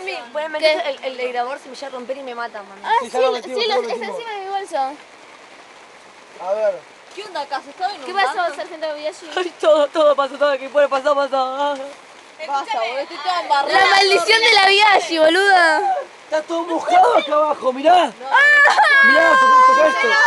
Mami, pueden meter el grabador, se me llega a romper y me matan, mami. Ah, sí, está encima de mi bolso. A ver. ¿Qué onda acá? ¿Se estaba ¿Qué inundando? pasó, sargento Viaggi? Ay, todo pasó, todo lo que puede pasar, pasó. Basta, boludo, estoy toda embarrada. La maldición de la Viaggi, boluda. Está todo mojado acá abajo, mirá. Mirá, toca esto.